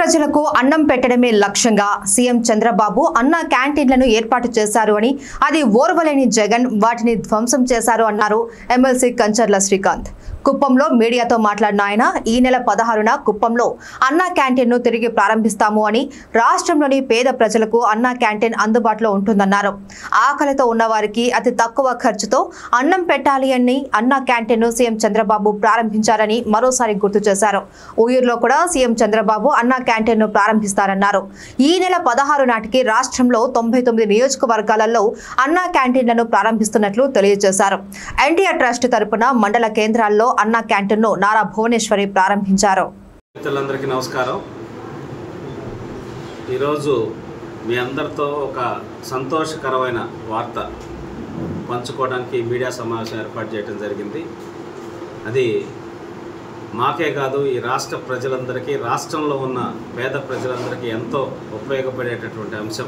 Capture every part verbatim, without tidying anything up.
ప్రజలకు అన్నం పెట్టడమే లక్ష్యంగా సీఎం చంద్రబాబు అన్న క్యాంటీన్లను ఏర్పాటు చేశారు అని అది ఓర్వలేని జగన్ వాటిని ధ్వంసం చేశారు అన్నారు ఎమ్మెల్సీ కంచర్ల శ్రీకాంత్. కుప్పంలో మీడియాతో మాట్లాడిన ఆయన ఈ నెల పదహారున కుప్పంలో అన్నా క్యాంటీన్ను తిరిగి ప్రారంభిస్తాము అని, రాష్ట్రంలోని పేద ప్రజలకు అన్నా క్యాంటీన్ అందుబాటులో ఉంటుందన్నారు. ఆకలితో ఉన్నవారికి అతి తక్కువ ఖర్చుతో అన్నం పెట్టాలి అని అన్నా క్యాంటీన్ను సీఎం చంద్రబాబు ప్రారంభించారని మరోసారి గుర్తు చేశారు. ఊయూరులో కూడా సీఎం చంద్రబాబు అన్నా క్యాంటీన్ను ప్రారంభిస్తారన్నారు. ఈ నెల పదహారు నాటికి రాష్ట్రంలో తొంభై తొమ్మిది నియోజకవర్గాలలో అన్నా క్యాంటీన్లను ప్రారంభిస్తున్నట్లు తెలియజేశారు. ఎన్టీఆర్ ట్రస్ట్ తరపున మండల కేంద్రాల్లో అన్నా క్యాంటీన్ను నారా భువనేశ్వరి ప్రారంభించారు. మిత్రులందరికీ నమస్కారం. ఈరోజు మీ అందరితో ఒక సంతోషకరమైన వార్త పంచుకోవడానికి మీడియా సమావేశం ఏర్పాటు చేయడం జరిగింది. అది మాకే కాదు, ఈ రాష్ట్ర ప్రజలందరికీ, రాష్ట్రంలో ఉన్న పేద ప్రజలందరికీ ఎంతో ఉపయోగపడేటటువంటి అంశం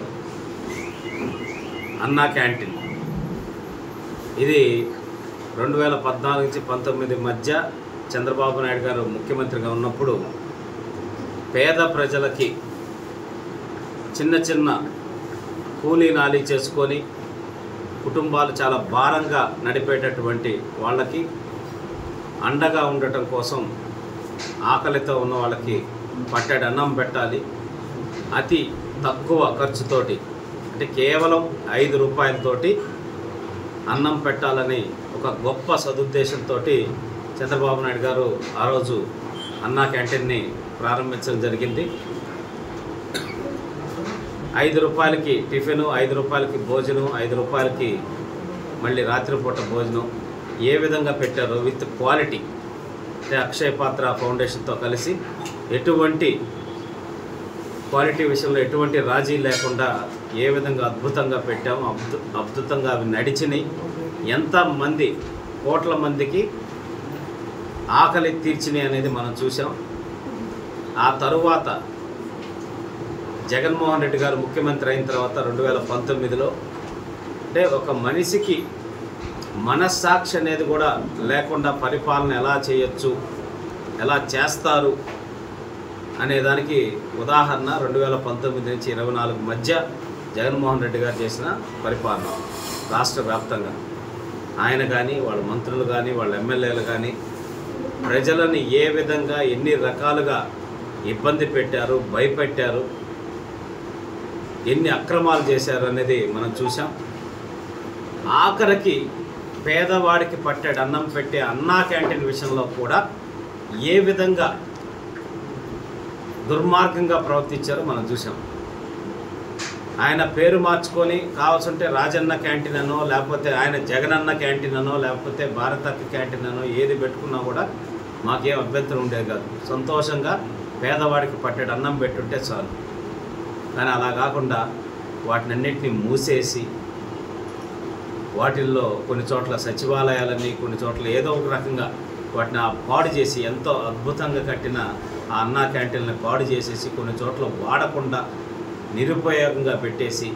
అన్నా క్యాంటీన్. ఇది రెండు వేల పద్నాలుగు నుంచి పంతొమ్మిది మధ్య చంద్రబాబు నాయుడు గారు ముఖ్యమంత్రిగా ఉన్నప్పుడు పేద ప్రజలకి చిన్న చిన్న కూలీ నాలి చేసుకొని కుటుంబాలు చాలా భారంగా నడిపేటటువంటి వాళ్ళకి అండగా ఉండటం కోసం, ఆకలితో ఉన్న వాళ్ళకి పట్టెడు అన్నం పెట్టాలి, అతి తక్కువ ఖర్చుతోటి, అంటే కేవలం ఐదు రూపాయలతోటి అన్నం పెట్టాలని ఒక గొప్ప సదుద్దేశంతో చంద్రబాబు నాయుడు గారు ఆ రోజు అన్నా క్యాంటీన్ని ప్రారంభించడం జరిగింది. ఐదు రూపాయలకి టిఫిను, ఐదు రూపాయలకి భోజనం, ఐదు రూపాయలకి మళ్ళీ రాత్రిపూట భోజనం ఏ విధంగా పెట్టారో విత్ క్వాలిటీ, అంటే అక్షయ పాత్ర ఫౌండేషన్తో కలిసి ఎటువంటి క్వాలిటీ విషయంలో ఎటువంటి రాజీ లేకుండా ఏ విధంగా అద్భుతంగా పెట్టాము. అద్భుత అద్భుతంగా అవి నడిచినాయి. ఎంతమంది కోట్ల మందికి ఆకలి తీర్చినాయి అనేది మనం చూసాం. ఆ తరువాత జగన్మోహన్ రెడ్డి గారు ముఖ్యమంత్రి అయిన తర్వాత రెండు వేల పంతొమ్మిదిలో అంటే ఒక మనిషికి మనస్సాక్షి అనేది కూడా లేకుండా పరిపాలన ఎలా చేయొచ్చు, ఎలా చేస్తారు అనేదానికి ఉదాహరణ రెండు వేల పంతొమ్మిది నుంచి ఇరవై నాలుగు మధ్య జగన్మోహన్ రెడ్డి గారు చేసిన పరిపాలన. రాష్ట్ర వ్యాప్తంగా ఆయన కానీ, వాళ్ళ మంత్రులు కానీ, వాళ్ళ ఎమ్మెల్యేలు కానీ ప్రజలని ఏ విధంగా ఎన్ని రకాలుగా ఇబ్బంది పెట్టారు, భయపెట్టారు, ఎన్ని అక్రమాలు చేశారు అనేది మనం చూసాం. ఆఖరికి పేదవాడికి పట్టెడు అన్నం పెట్టే అన్నా క్యాంటీన్ విషయంలో కూడా ఏ విధంగా దుర్మార్గంగా ప్రవర్తించారో మనం చూసాం. ఆయన పేరు మార్చుకొని కావాల్సింటే రాజన్న క్యాంటీన్ అనో, లేకపోతే ఆయన జగనన్న క్యాంటీన్ అనో, లేకపోతే భారతక్క క్యాంటీన్ అనో ఏది పెట్టుకున్నా కూడా మాకేం అభ్యంతరం ఉండేది కాదు. సంతోషంగా పేదవాడికి పట్టెడు అన్నం పెట్టుంటే చాలు. కానీ అలా కాకుండా వాటిని అన్నింటినీ మూసేసి వాటిల్లో కొన్ని చోట్ల సచివాలయాలని, కొన్ని చోట్ల ఏదో ఒక రకంగా వాటిని పాడు చేసి, ఎంతో అద్భుతంగా కట్టిన ఆ అన్నా క్యాంటీన్లను పాడు చేసేసి కొన్ని చోట్ల వాడకుండా నిరుపయోగంగా పెట్టేసి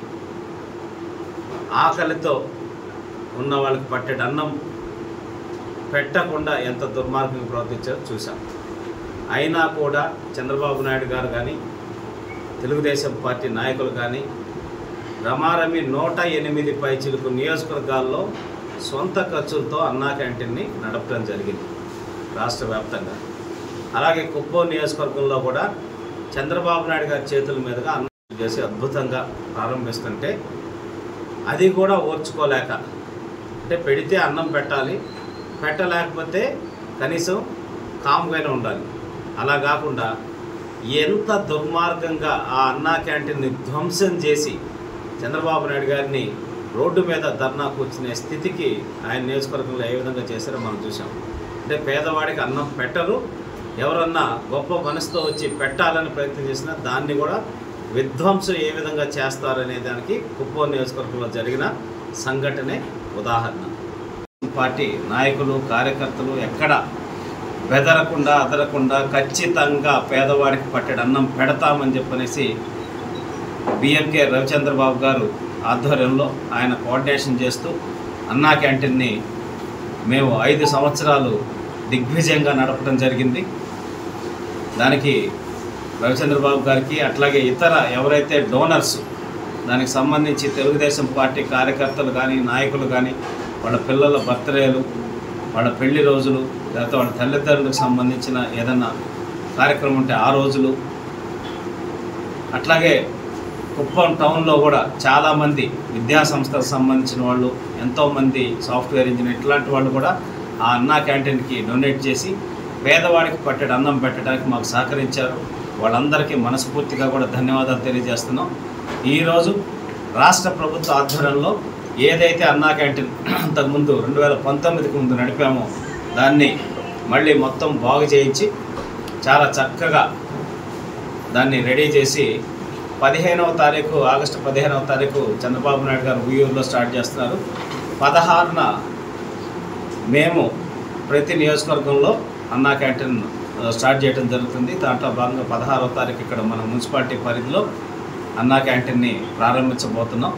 ఆకలితో ఉన్న వాళ్ళకి పట్టెడు అన్నం పెట్టకుండా ఎంత దుర్మార్గంగా ప్రవర్తించారో చూసాం. అయినా కూడా చంద్రబాబు నాయుడు గారు కానీ, తెలుగుదేశం పార్టీ నాయకులు కానీ రమారమి నూట ఎనిమిది పైచిలుకు నియోజకవర్గాల్లో సొంత ఖర్చులతో అన్నా క్యాంటీన్ని నడపడం జరిగింది రాష్ట్ర వ్యాప్తంగా. అలాగే కుప్పం నియోజకవర్గంలో కూడా చంద్రబాబు నాయుడు గారి చేతుల మీదుగా అన్నం చేసి అద్భుతంగా ప్రారంభిస్తుంటే అది కూడా ఓర్చుకోలేక, అంటే పెడితే అన్నం పెట్టాలి, పెట్టలేకపోతే కనీసం కామ్గానే ఉండాలి. అలా కాకుండా ఎంత దుర్మార్గంగా ఆ అన్నా క్యాంటీన్ని ధ్వంసం చేసి చంద్రబాబు నాయుడు గారిని రోడ్డు మీద ధర్నా కూర్చునే స్థితికి ఆయన నియోజకవర్గంలో ఏ విధంగా చేశారో మనం చూసాం. అంటే పేదవాడికి అన్నం పెట్టరు, ఎవరన్నా గొప్ప మనసుతో వచ్చి పెట్టాలని ప్రయత్నం చేసినా దాన్ని కూడా విధ్వంసం ఏ విధంగా చేస్తారనే దానికి కుప్పం నియోజకవర్గంలో జరిగిన సంఘటనే ఉదాహరణ. పార్టీ నాయకులు, కార్యకర్తలు ఎక్కడ బెదరకుండా, అదరకుండా ఖచ్చితంగా పేదవాడికి పట్టెడు అన్నం పెడతామని చెప్పనేసి బిఎంకే రవిచంద్రబాబు గారు ఆధ్వర్యంలో ఆయన కోఆర్డినేషన్ చేస్తూ అన్నా క్యాంటీన్ని మేము ఐదు సంవత్సరాలు దిగ్విజయంగా నడపడం జరిగింది. దానికి రవిచంద్రబాబు గారికి, అట్లాగే ఇతర ఎవరైతే డోనర్స్ దానికి సంబంధించి తెలుగుదేశం పార్టీ కార్యకర్తలు కానీ నాయకులు కానీ వాళ్ళ పిల్లల బర్త్డేలు, వాళ్ళ పెళ్లి రోజులు, లేకపోతే వాళ్ళ తల్లిదండ్రులకు సంబంధించిన ఏదన్నా కార్యక్రమం ఉంటే ఆ రోజులు, అట్లాగే కుప్పం టౌన్లో కూడా చాలామంది విద్యా సంస్థలకు సంబంధించిన వాళ్ళు, ఎంతోమంది సాఫ్ట్వేర్ ఇంజనీర్ ఇట్లాంటి వాళ్ళు కూడా ఆ అన్నా క్యాంటీన్కి డొనేట్ చేసి పేదవాడికి పట్టెడు అన్నం పెట్టడానికి మాకు సహకరించారు. వాళ్ళందరికీ మనస్ఫూర్తిగా కూడా ధన్యవాదాలు తెలియజేస్తున్నాం. ఈరోజు రాష్ట్ర ప్రభుత్వ ఆధ్వర్యంలో ఏదైతే అన్నా క్యాంటీన్ అంతకుముందు రెండు వేల పంతొమ్మిదికి ముందు నడిపామో దాన్ని మళ్ళీ మొత్తం బాగు చేయించి చాలా చక్కగా దాన్ని రెడీ చేసి పదిహేనవ తారీఖు ఆగస్టు పదిహేనవ తారీఖు చంద్రబాబు నాయుడు గారు ఉయ్యూరులో స్టార్ట్ చేస్తున్నారు. పదహారున మేము ప్రతి నియోజకవర్గంలో అన్నా క్యాంటీన్ స్టార్ట్ చేయడం జరుగుతుంది. దాంట్లో భాగంగా పదహారవ తారీఖు ఇక్కడ మన మున్సిపాలిటీ పరిధిలో అన్నా క్యాంటీన్ని ప్రారంభించబోతున్నాం.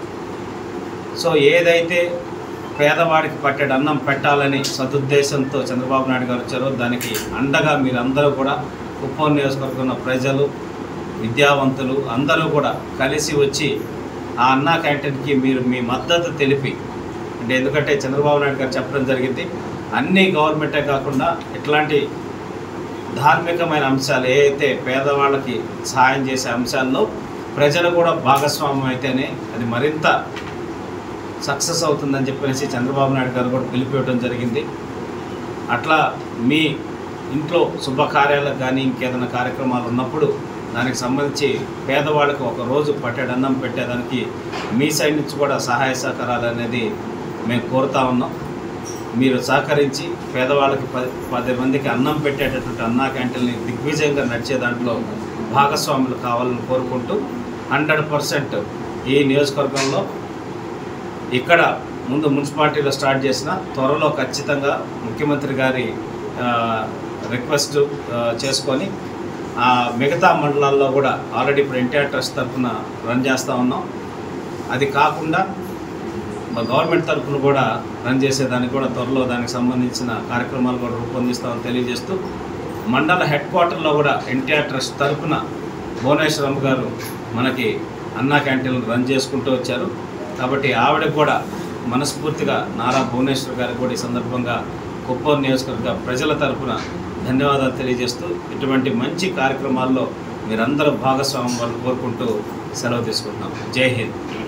సో ఏదైతే పేదవాడికి పట్టెడు అన్నం పెట్టాలని సదుద్దేశంతో చంద్రబాబు నాయుడు గారు వచ్చారో దానికి అండగా మీరందరూ కూడా కుప్పం నియోజకవర్గంలో ప్రజలు, విద్యావంతులు అందరూ కూడా కలిసి వచ్చి ఆ అన్నా క్యాంటీన్కి మీరు మీ మద్దతు తెలిపి, అంటే ఎందుకంటే చంద్రబాబు నాయుడు గారు చెప్పడం జరిగింది, అన్ని గవర్నమెంటే కాకుండా ఇట్లాంటి ధార్మికమైన అంశాలు ఏవైతే పేదవాళ్ళకి సహాయం చేసే అంశాల్లో ప్రజలు కూడా భాగస్వామ్యం అయితేనే అది మరింత సక్సెస్ అవుతుందని చెప్పేసి చంద్రబాబు నాయుడు గారు కూడా పిలిపివ్వడం జరిగింది. అట్లా మీ ఇంట్లో శుభకార్యాలకు కానీ ఇంకేదైనా కార్యక్రమాలు ఉన్నప్పుడు దానికి సంబంధించి పేదవాళ్ళకు ఒక రోజు పట్టెడు అన్నం పెట్టేదానికి మీ సైడ్ నుంచి కూడా సహాయ సహకారాలు అనేది మేము కోరుతా ఉన్నాం. మీరు సహకరించి పేదవాళ్ళకి పది పది మందికి అన్నం పెట్టేటటువంటి అన్నా క్యాంటీన్ని దిగ్విజయంగా నడిచే దాంట్లో భాగస్వాములు కావాలని కోరుకుంటూ హండ్రెడ్ పర్సెంట్ ఈ నియోజకవర్గంలో ఇక్కడ ముందు మున్సిపాలిటీలో స్టార్ట్ చేసిన త్వరలో ఖచ్చితంగా ముఖ్యమంత్రి గారి రిక్వెస్ట్ చేసుకొని మిగతా మండలాల్లో కూడా ఆల్రెడీ ఇప్పుడు ఎన్టీఆర్ ట్రస్ట్ తరఫున రన్ చేస్తూ ఉన్నాం. అది కాకుండా గవర్నమెంట్ తరఫున కూడా రన్ చేసేదానికి కూడా త్వరలో దానికి సంబంధించిన కార్యక్రమాలు కూడా రూపొందిస్తామని తెలియజేస్తూ, మండల హెడ్ క్వార్టర్లో కూడా ఎన్టీఆర్ ట్రస్ట్ తరఫున భువనేశ్వరమ్మ గారు మనకి అన్నా క్యాంటీన్లు రన్ చేసుకుంటూ వచ్చారు. కాబట్టి ఆవిడకు కూడా మనస్ఫూర్తిగా నారా భువనేశ్వర్ గారికి కూడా ఈ సందర్భంగా కుప్పం నియోజకవర్గ ప్రజల తరఫున ధన్యవాదాలు తెలియజేస్తూ ఇటువంటి మంచి కార్యక్రమాల్లో మీరందరూ భాగస్వామ్యం కోరుకుంటూ సెలవు తీసుకుంటున్నాం. జై హింద్.